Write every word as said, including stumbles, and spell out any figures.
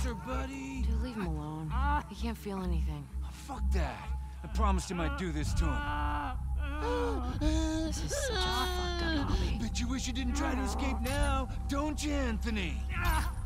closer, buddy. Dude, leave him alone. He can't feel anything. Oh, fuck that. I promised him I'd do this to him. This is such a fucked up hobby. Bet you wish you didn't try to escape now, don't you, Anthony?